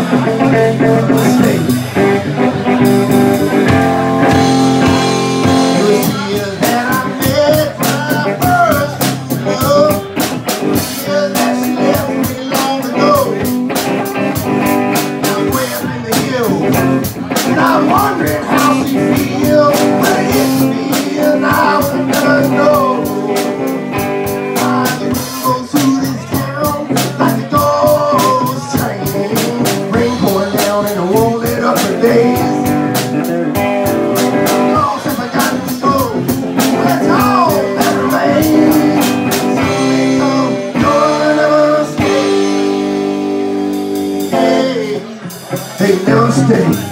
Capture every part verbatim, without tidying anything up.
They never stay.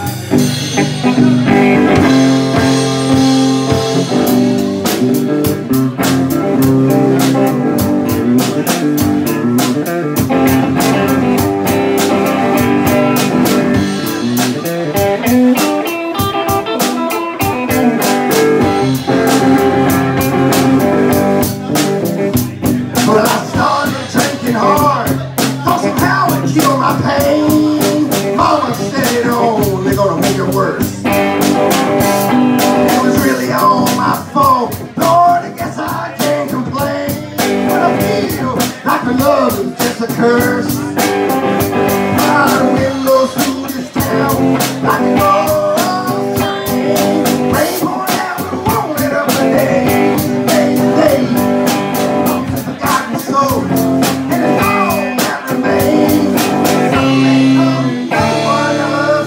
Well, I started drinking hard, thought somehow it'd cure my pain. Mama said it on, they're gonna make it worse. It was really all my fault, Lord, I guess I can't complain. But I feel like my love is just a curse. Riding windows through this town like an old train. Rain pouring down, we won't let up a day. Day to day, lost and forgotten soul, and it's all that remains. Someday come, no one of us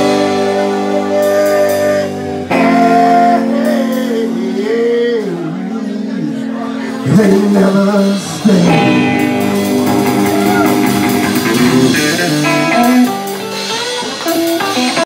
stays. They never stay.